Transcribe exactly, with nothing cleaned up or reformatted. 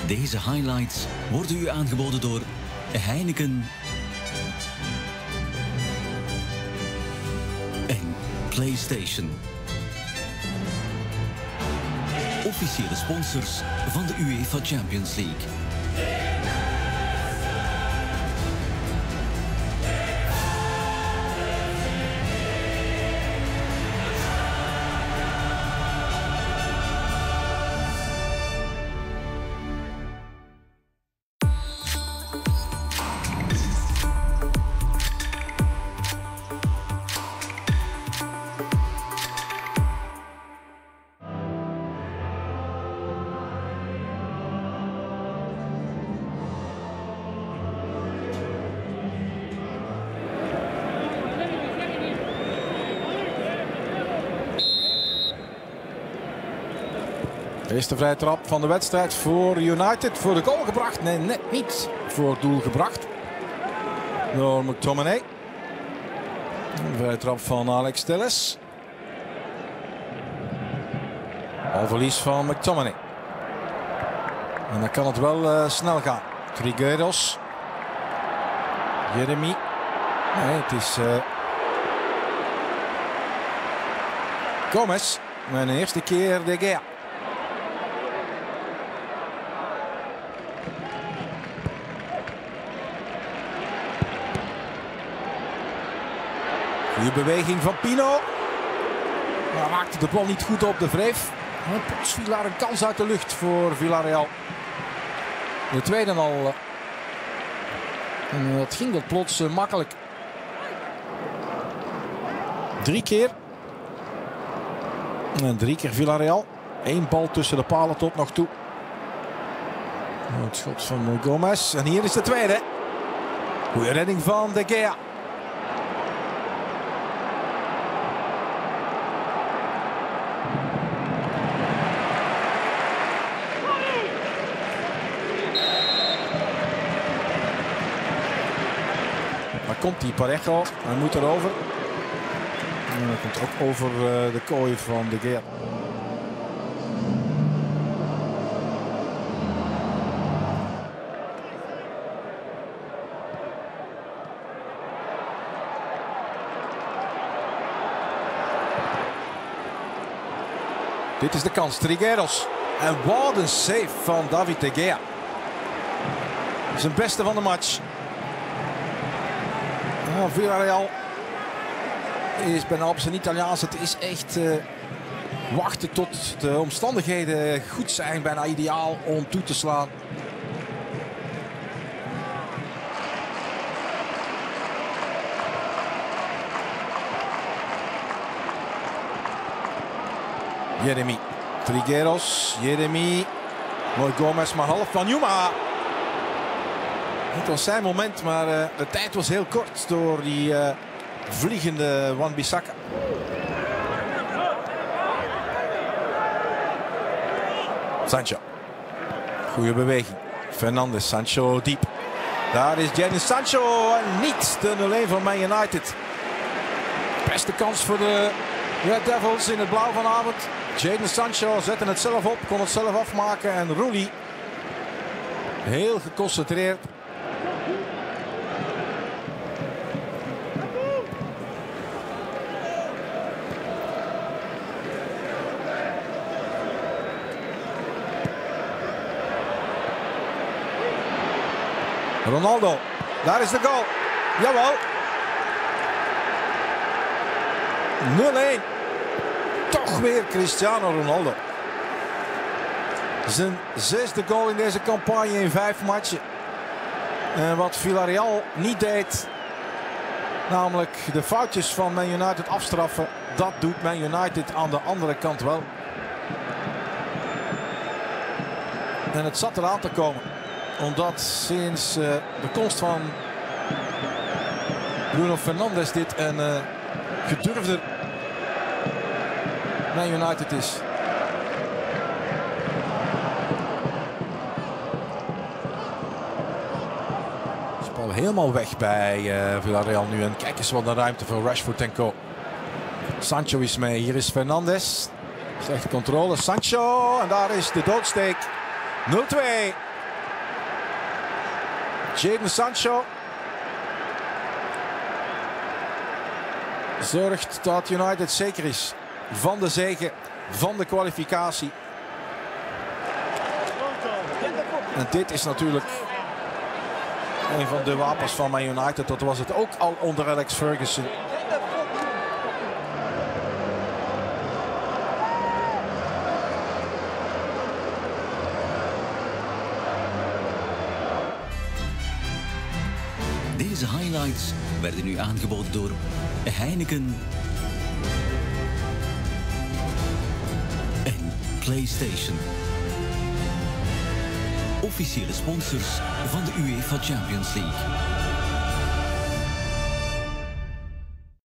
Deze highlights worden u aangeboden door Heineken en PlayStation. Officiële sponsors van de UEFA Champions League. De eerste vrije trap van de wedstrijd voor United. Voor de goal gebracht. Nee, net niet voor het doel gebracht. Door McTominay. Een vrije trap van Alex Telles. Balverlies van McTominay. En dan kan het wel uh, snel gaan. Trigueros. Jeremy. Nee, het is uh... Gomez. Mijn eerste keer De Gea. Goede beweging van Pino. Maar maakte de bal niet goed op de wreef. En plots viel daar een kans uit de lucht voor Villarreal. De tweede al. En dat ging dat plots makkelijk. Drie keer. En drie keer Villarreal. Eén bal tussen de palen tot nog toe. Het schot van Gomez. En hier is de tweede. Goede redding van De Gea. Daar komt die Parejo. Hij moet erover. En hij komt ook over uh, de kooi van De Gea. Dit is de kans. Trigueros. En wat een save van David De Gea. Zijn beste van de match. Nou, Villarreal is bijna op zijn Italiaans. Het is echt uh, wachten tot de omstandigheden goed zijn. Bijna ideaal om toe te slaan. Jeremy. Trigueros. Jeremy. Mooi Gomez, maar half van Yuma. Het was zijn moment, maar uh, de tijd was heel kort door die uh, vliegende Wan-Bissaka. Sancho. Goede beweging. Fernandes. Sancho diep. Daar is Jadon Sancho en niet de nul een van Man United. Beste kans voor de Red Devils in het blauw vanavond. Jadon Sancho zette het zelf op, kon het zelf afmaken en Rulli heel geconcentreerd. Ronaldo, daar is de goal. Jawel. nul een. Toch weer Cristiano Ronaldo. Zijn zesde goal in deze campagne in vijf matchen. En wat Villarreal niet deed, namelijk de foutjes van Man United afstraffen, dat doet Man United aan de andere kant wel. En het zat eraan te komen. Omdat sinds uh, de komst van Bruno Fernandes dit een uh, gedurfde Man United is. De bal helemaal weg bij uh, Villarreal nu. En kijk eens wat een ruimte voor Rashford en co. Sancho is mee. Hier is Fernandes. Slechte controle. Sancho. En daar is de doodsteek. nul twee. Jadon Sancho zorgt dat United zeker is van de zege, van de kwalificatie. En dit is natuurlijk een van de wapens van Man United. Dat was het ook al onder Alex Ferguson. Deze highlights werden u aangeboden door Heineken en PlayStation. Officiële sponsors van de UEFA Champions League.